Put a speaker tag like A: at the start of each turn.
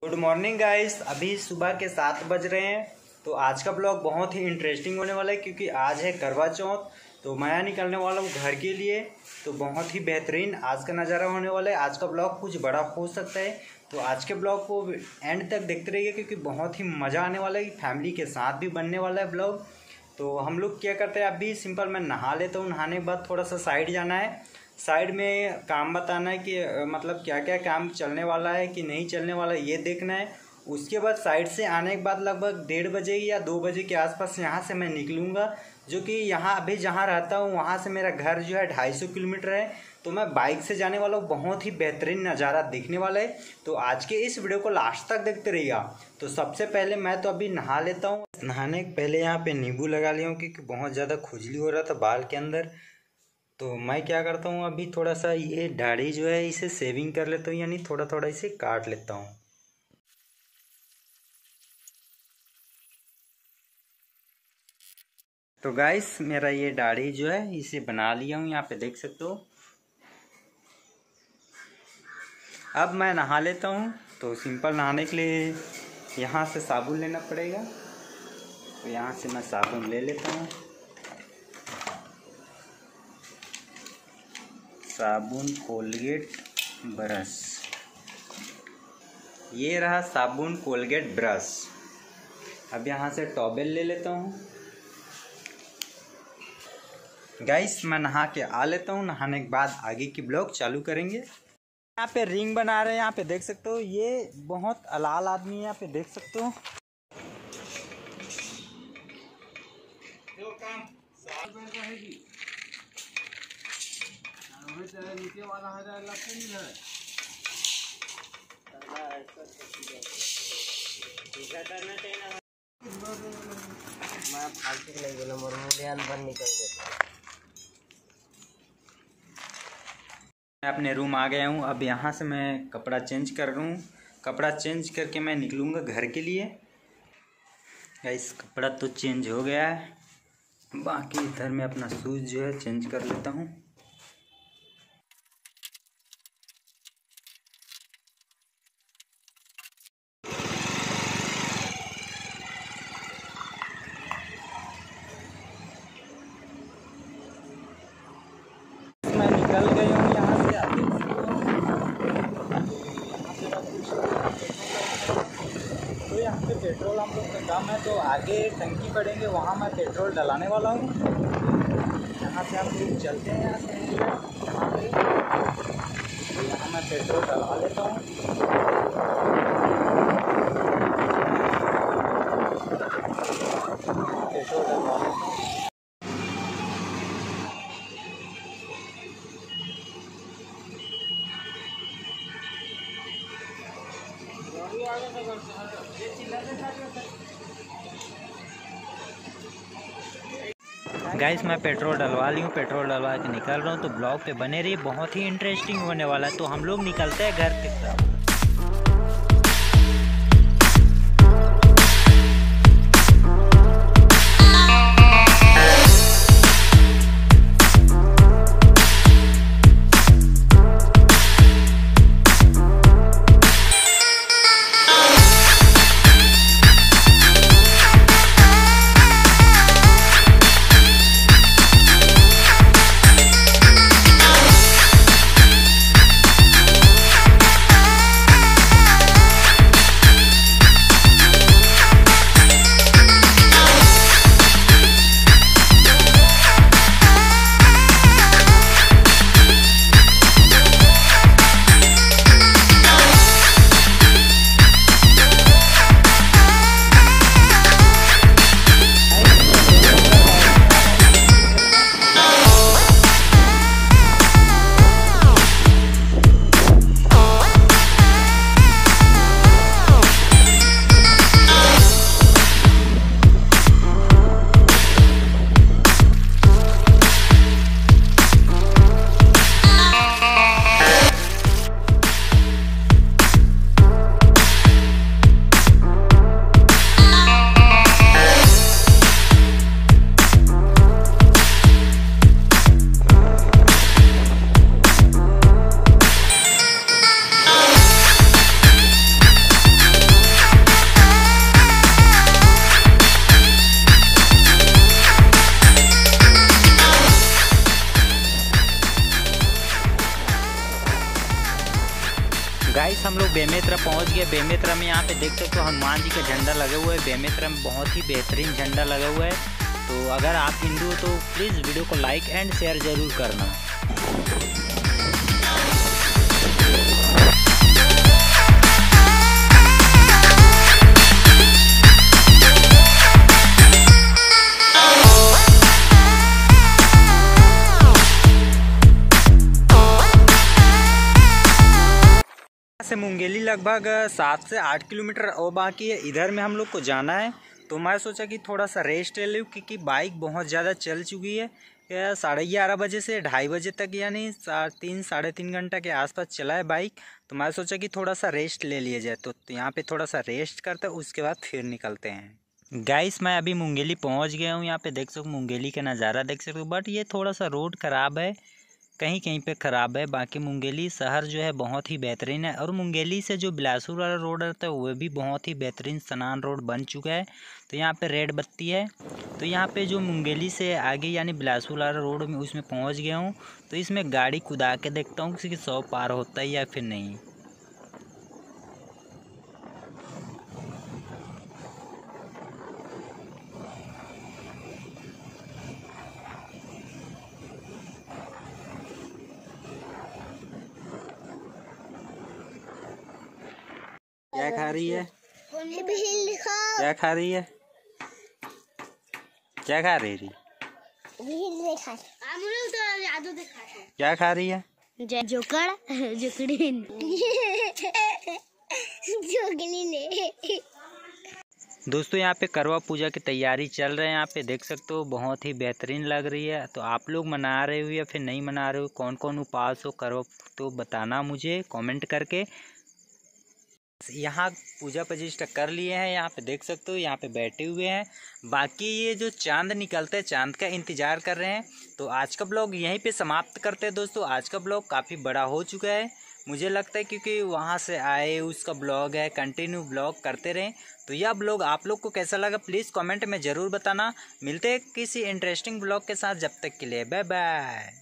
A: Good morning guys. अभी सुबह के 7 बज रहे हैं। तो आज का ब्लॉग बहुत ही इंटरेस्टिंग होने वाला है क्योंकि आज है करवा चौथ। तो मैं निकलने वाला हूँ घर के लिए। तो बहुत ही बेहतरीन आज का नज़ारा होने वाला है। आज का ब्लॉग कुछ बड़ा हो सकता है, तो आज के ब्लॉग को एंड तक देखते रहिए क्योंकि बहुत ही मज़ा आने वाला है। फैमिली के साथ भी बनने वाला है ब्लॉग। तो हम लोग क्या करते हैं, अभी सिंपल मैं नहा लेता हूँ। नहाने के बाद थोड़ा सा साइड जाना है। साइड में काम बताना है कि मतलब क्या क्या काम चलने वाला है कि नहीं चलने वाला है, ये देखना है। उसके बाद साइड से आने के बाद लगभग 1:30 बजे या 2 बजे के आसपास यहाँ से मैं निकलूँगा, जो कि यहाँ अभी जहाँ रहता हूँ वहाँ से मेरा घर जो है 250 किलोमीटर है। तो मैं बाइक से जाने वाला हूँ। बहुत ही बेहतरीन नज़ारा देखने वाला है। तो आज के इस वीडियो को लास्ट तक देखते रहिएगा। तो सबसे पहले मैं तो अभी नहा लेता हूँ। नहाने के पहले यहाँ पे नींबू लगा लिया हूँ क्योंकि बहुत ज़्यादा खुजली हो रहा था बाल के अंदर। तो मैं क्या करता हूँ, अभी थोड़ा सा ये दाढ़ी जो है इसे शेविंग कर लेता हूँ, यानी थोड़ा थोड़ा इसे काट लेता हूँ। तो गाइस मेरा ये दाढ़ी जो है इसे बना लिया हूँ, यहाँ पे देख सकते हो। अब मैं नहा लेता हूँ। तो सिंपल नहाने के लिए यहाँ से साबुन लेना पड़ेगा। तो यहाँ से मैं साबुन ले लेता हूँ। साबुन, कोलगेट, ब्रश। ये रहा साबुन, कोलगेट, ब्रश। अब यहाँ से टॉवेल ले लेता हूँ। गाइस मैं नहा के आ लेता हूँ। नहाने के बाद आगे की ब्लॉग चालू करेंगे। यहाँ पे रिंग बना रहे हैं, यहाँ पे देख सकते हो। ये बहुत अलाल आदमी है, यहाँ पे देख सकते हो। नीचे वाला मैं फालतू नहीं बोला, मोर मुँह अंदर निकल गया। मैं अपने रूम आ गया हूँ। अब यहाँ से मैं कपड़ा चेंज कर रहा हूँ। कपड़ा चेंज करके मैं निकलूँगा घर के लिए। गाइस कपड़ा तो चेंज हो गया है, बाकी इधर मैं अपना शूज़ जो है चेंज कर लेता हूँ। मैं निकल गई हूँ यहाँ से। आगे तो यहाँ पे पेट्रोल हम लोग का काम है, तो आगे टंकी पड़ेंगे, वहाँ मैं पेट्रोल डलाने वाला हूँ। यहाँ से हम लोग चलते हैं। यहाँ से यहाँ पे तो यहाँ मैं पेट्रोल डलवा लेता हूँ। पेट्रोल डलवा लेता हूँ। गाइस मैं पेट्रोल डलवा ली हूँ। पेट्रोल डलवा के निकल रहा हूँ। तो ब्लॉग पे बने रहिए, बहुत ही इंटरेस्टिंग होने वाला है। तो हम लोग निकलते हैं घर की तरफ। बेमेतरा पहुंच गए। बेमेतरा में यहाँ पे देख सकते हो हनुमान जी का झंडा लगा हुआ है। बेमेतरा में बहुत ही बेहतरीन झंडा लगा हुआ है। तो अगर आप हिंदू हो तो प्लीज़ वीडियो को लाइक एंड शेयर ज़रूर करना। से मुंगेली लगभग 7 से 8 किलोमीटर और बाकी है। इधर में हम लोग को जाना है, तो मैं सोचा कि थोड़ा सा रेस्ट ले लूँ क्योंकि बाइक बहुत ज़्यादा चल चुकी है। 11:30 बजे से 2:30 बजे तक यानी 3 साढ़े 3 घंटा के आसपास चला है बाइक। तो मैं सोचा कि थोड़ा सा रेस्ट ले लिया जाए, तो यहाँ पे थोड़ा सा रेस्ट करते हैं, उसके बाद फिर निकलते हैं। गाइस मैं अभी मुंगेली पहुँच गया हूँ। यहाँ पे देख सकते हो मुंगेली का नज़ारा देख सकते हो, बट ये थोड़ा सा रोड ख़राब है, कहीं कहीं पे ख़राब है। बाकी मुंगेली शहर जो है बहुत ही बेहतरीन है। और मुंगेली से जो बिलासपुर वाला रोड रहता है वो भी बहुत ही बेहतरीन स्नान रोड बन चुका है। तो यहाँ पे रेड बत्ती है। तो यहाँ पे जो मुंगेली से आगे यानी बिलासपुर वाला रोड में उसमें पहुँच गया हूँ। तो इसमें गाड़ी कुदा के देखता हूँ कि 100 पार होता है या फिर नहीं। क्या खा रही है? क्या खा रही है? क्या खा रही? क्या खा रही है? दोस्तों यहाँ पे करवा पूजा की तैयारी चल रहे हैं। यहाँ पे देख सकते हो बहुत ही बेहतरीन लग रही है। तो आप लोग मना रहे हो या फिर नहीं मना रहे हो, कौन कौन उपवास हो करवा, तो बताना मुझे कमेंट करके। यहाँ पूजा प्रतिष्ठा कर लिए हैं। यहाँ पे देख सकते हो यहाँ पे बैठे हुए हैं। बाकी ये जो चांद निकलते हैं चांद का इंतज़ार कर रहे हैं। तो आज का ब्लॉग यहीं पे समाप्त करते हैं दोस्तों। आज का ब्लॉग काफ़ी बड़ा हो चुका है मुझे लगता है, क्योंकि वहाँ से आए उसका ब्लॉग है, कंटिन्यू ब्लॉग करते रहें। तो यह ब्लॉग आप लोग को कैसा लगा प्लीज़ कमेंट में ज़रूर बताना। मिलते हैं किसी इंटरेस्टिंग ब्लॉग के साथ, जब तक के लिए बाय बाय।